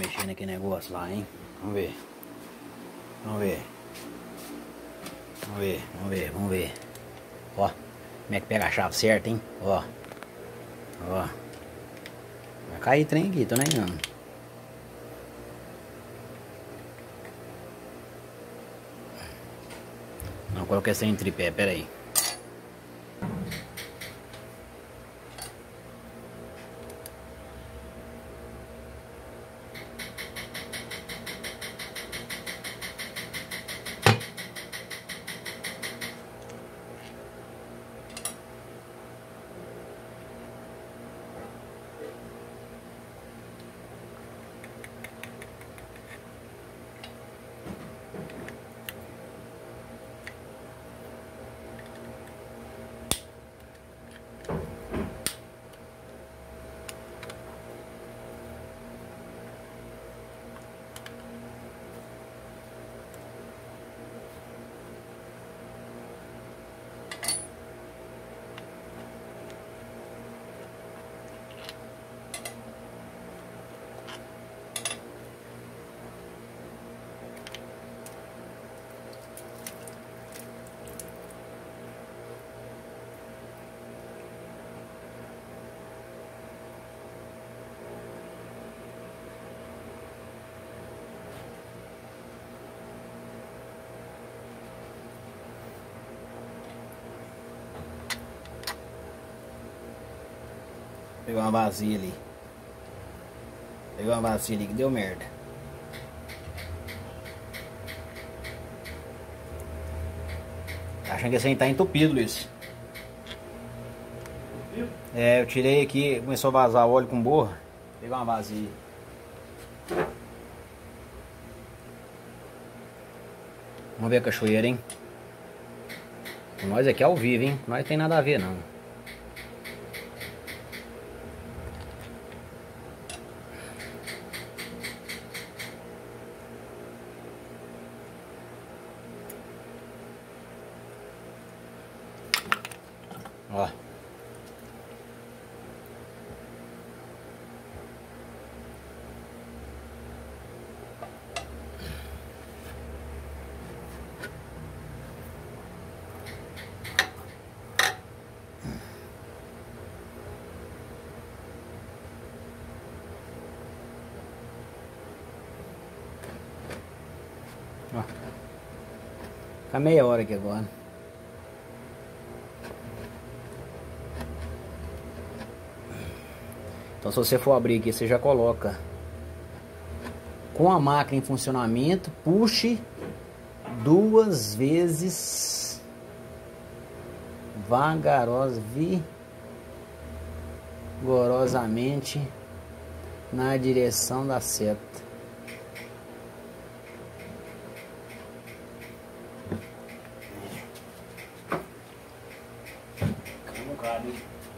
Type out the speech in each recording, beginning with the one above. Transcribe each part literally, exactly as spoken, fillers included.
mexer naquele negócio lá, hein? Vamos ver. Vamos ver. Vamos ver, vamos ver, vamos ver. Ó, como é que pega a chave certa, hein? Ó. Ó. Vai cair trem aqui, tô nem não. Não coloquei sem tripé, pera aí. Pegou uma vazia ali. Pegou uma vazia ali que deu merda. Tá achando que esse aí tá entupido, Luiz? É, eu tirei aqui, começou a vazar óleo com borra. Pegou uma vazia. Vamos ver a cachoeira, hein? Nós aqui é ao vivo, hein? Nós não tem nada a ver, não. Ó. Ó. Fica meia hora aqui agora. Então se você for abrir aqui, você já coloca com a máquina em funcionamento, puxe duas vezes vagarosa, vigorosamente na direção da seta. Não cabe.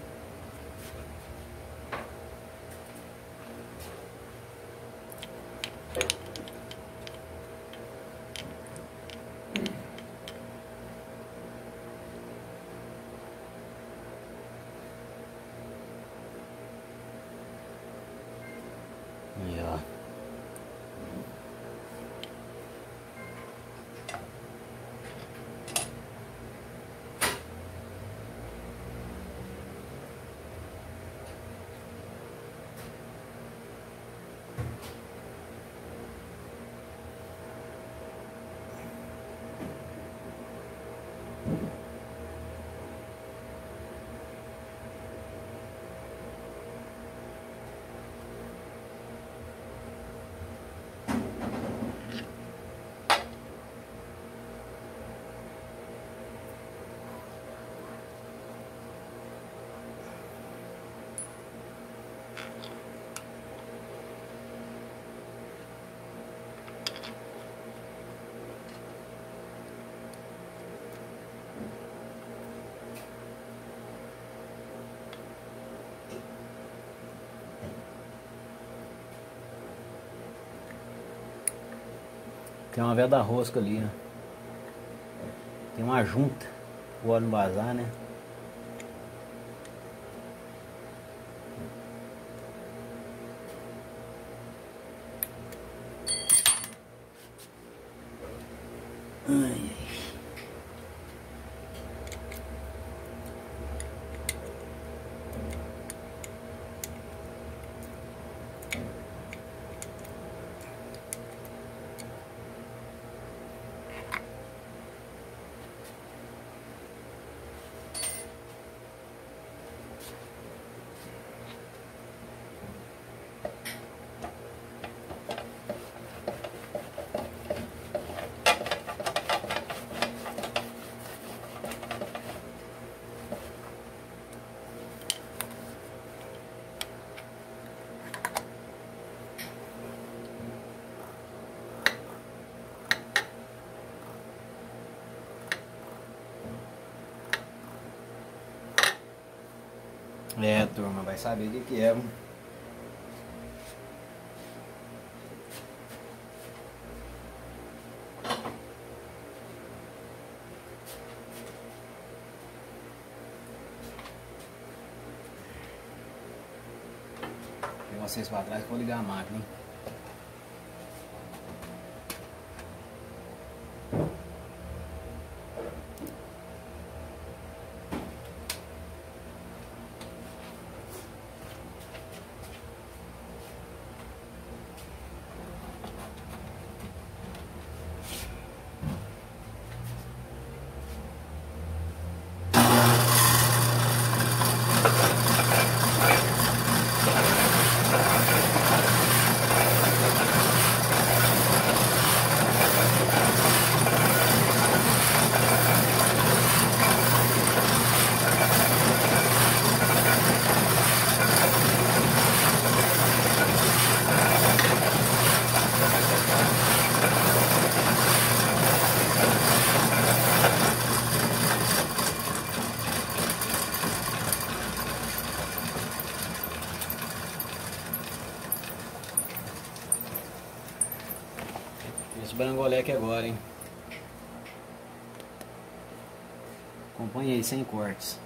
Aí, ó. Tem uma vela da rosca ali, ó. Tem uma junta, o óleo não vazar, né? É, turma, vai saber o que que é. Tem vocês pra trás que eu vou ligar a máquina, hein? Esse brangoleque agora, hein? Acompanhe aí, sem cortes.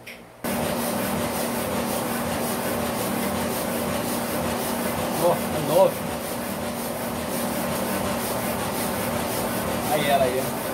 Ó, oh, é novo. Aí ela aí, ó.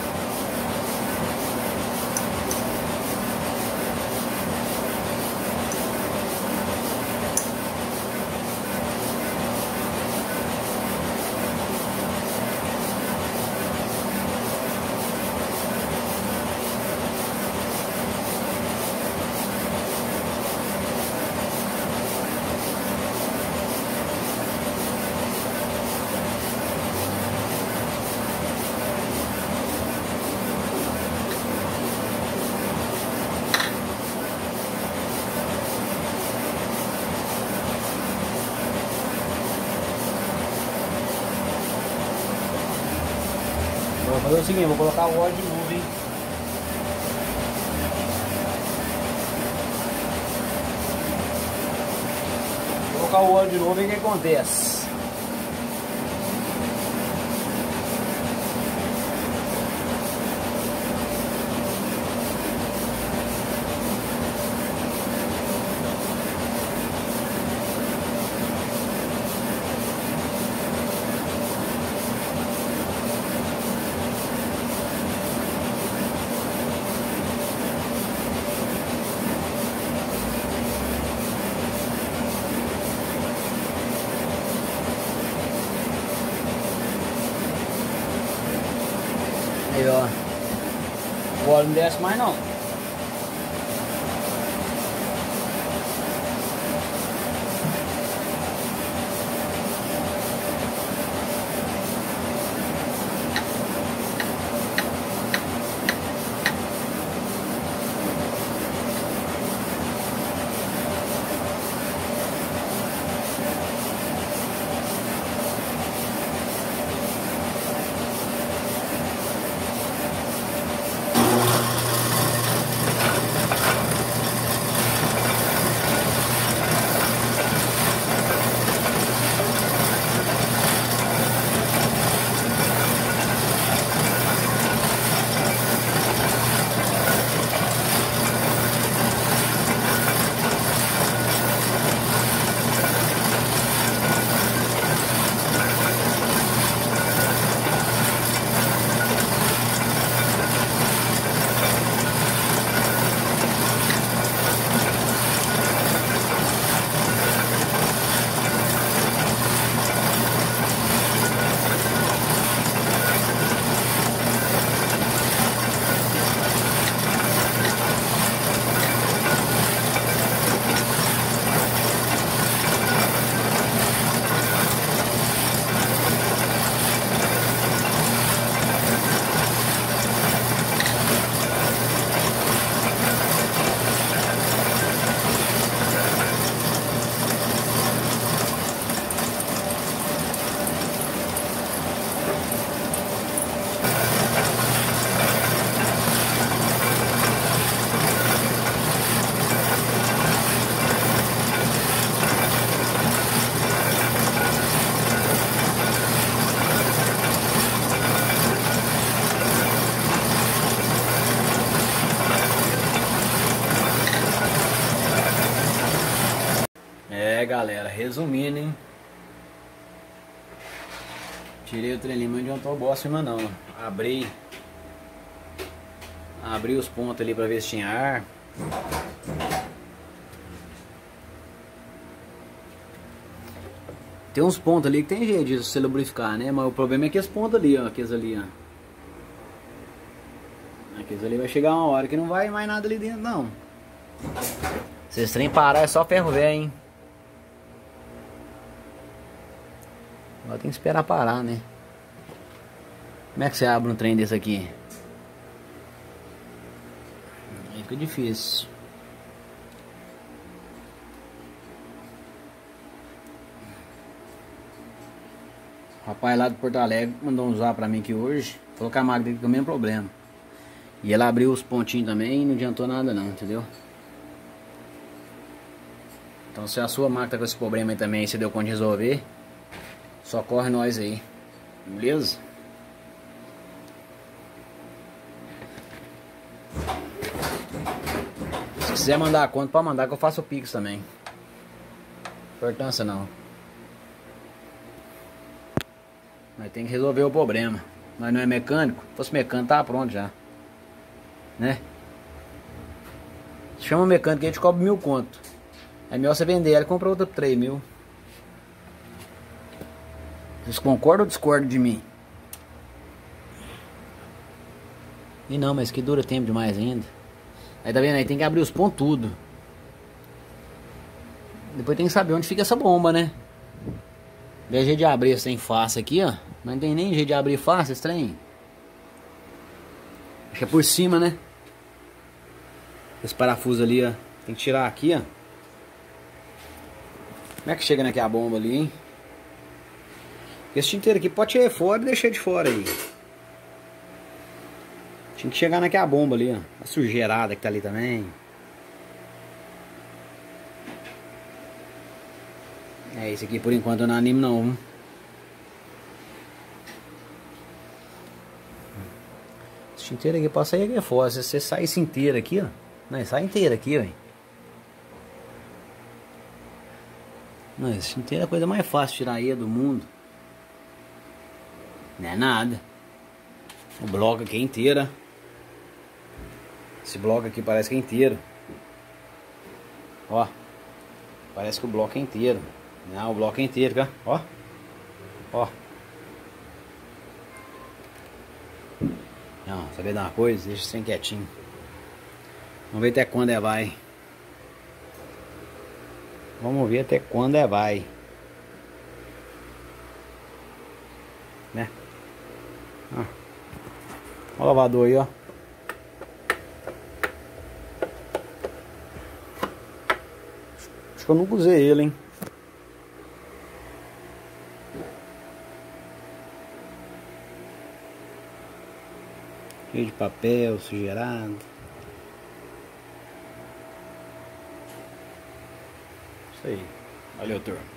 Vou fazer o seguinte, vou colocar o óleo de novo, hein? Vou colocar o óleo de novo e o que acontece? Aí, ó. O óleo não desce mais não. galera, resumindo, hein. Tirei o trem limpo, não adiantou bosta nenhuma não. Abri. Abri os pontos ali pra ver se tinha ar. Tem uns pontos ali que tem jeito de se lubrificar, né? Mas o problema é que esse ponto ali, ó. Aqueles ali, ó. Aqueles ali vai chegar uma hora que não vai mais nada ali dentro, não. Se esse trem parar é só ferro velho, hein? Agora tem que esperar parar, né? Como é que você abre um trem desse aqui? Aí fica difícil. O rapaz lá do Porto Alegre mandou usar pra mim aqui hoje. Falou que a máquina tem o mesmo problema. E ela abriu os pontinhos também e não adiantou nada não, entendeu? Então se a sua máquina tá com esse problema aí também, você deu conta de resolver, só corre nós aí. Beleza? Se quiser mandar a conta, pode mandar que eu faço o Pix também. Importância não. Mas tem que resolver o problema. Mas não é mecânico. Se fosse mecânico, tá pronto já. Né? Chama o mecânico que a gente cobra mil conto. É melhor você vender ela e comprar outra por três mil. Vocês concordam ou discordam de mim? E não, mas que dura tempo demais ainda. Aí tá vendo aí? Tem que abrir os pontos tudo. Depois tem que saber onde fica essa bomba, né? Tem jeito de abrir esse trem fácil aqui, ó. Mas não tem nem jeito de abrir fácil esse trem. Acho que é por cima, né? Esse parafuso ali, ó. Tem que tirar aqui, ó. Como é que chega naquela bomba ali, hein? Esse tinteiro aqui pode tirar fora e deixar de fora aí. Tinha que chegar naquela bomba ali, ó. A sujeirada que tá ali também. É, esse aqui por enquanto eu não animo não, viu? Esse tinteiro aqui pode sair aqui fora. Se você sair esse inteiro aqui, ó. Não, sai inteiro aqui, ó. Não, esse tinteiro é a coisa mais fácil de tirar aí do mundo. Não é nada. O bloco aqui é inteiro. Esse bloco aqui parece que é inteiro. Ó. Parece que o bloco é inteiro. Não, o bloco é inteiro, tá? Ó. Ó. Não, saber de uma coisa? Deixa sem quietinho. Vamos ver até quando é vai. Vamos ver até quando é vai. Né? Ó. Ó o lavador aí, ó. Acho que eu nunca usei ele, hein? Cheio de papel, sujeirado. Isso aí. Valeu, turma.